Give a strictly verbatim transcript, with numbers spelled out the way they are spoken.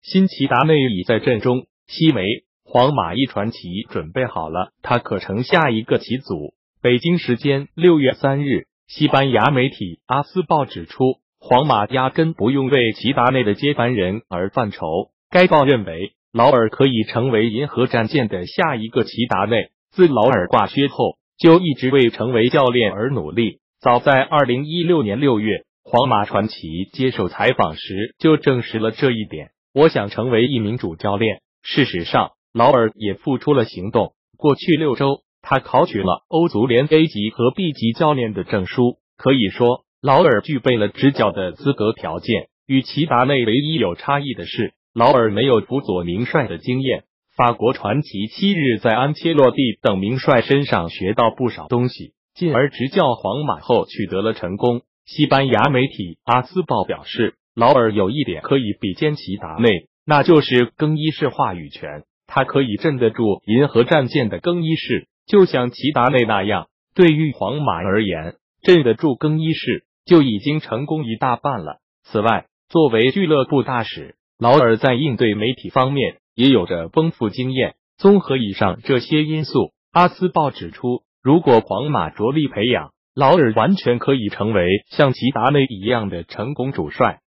新齐达内已在阵中，西媒皇马一传奇准备好了，他可成下一个齐祖。北京时间六月三日，西班牙媒体阿斯报指出，皇马压根不用为齐达内的接班人而犯愁。该报认为，劳尔可以成为银河战舰的下一个齐达内。自劳尔挂靴后，就一直为成为教练而努力。早在二零一六年六月，皇马传奇接受采访时就证实了这一点。我想成为一名主教练。事实上，劳尔也付出了行动。过去六周，他考取了欧足联 A 级和 B 级教练的证书。可以说，劳尔具备了执教的资格条件。与齐达内唯一有差异的是，劳尔没有辅佐名帅的经验。法国传奇七日在安切洛蒂等名帅身上学到不少东西，进而执教皇马后取得了成功。西班牙媒体阿斯报表示，劳尔有一点可以比肩齐达内，那就是更衣室话语权。他可以镇得住银河战舰的更衣室，就像齐达内那样。对于皇马而言，镇得住更衣室就已经成功一大半了。此外，作为俱乐部大使，劳尔在应对媒体方面也有着丰富经验。综合以上这些因素，阿斯报指出，如果皇马着力培养，劳尔完全可以成为像齐达内一样的成功主帅。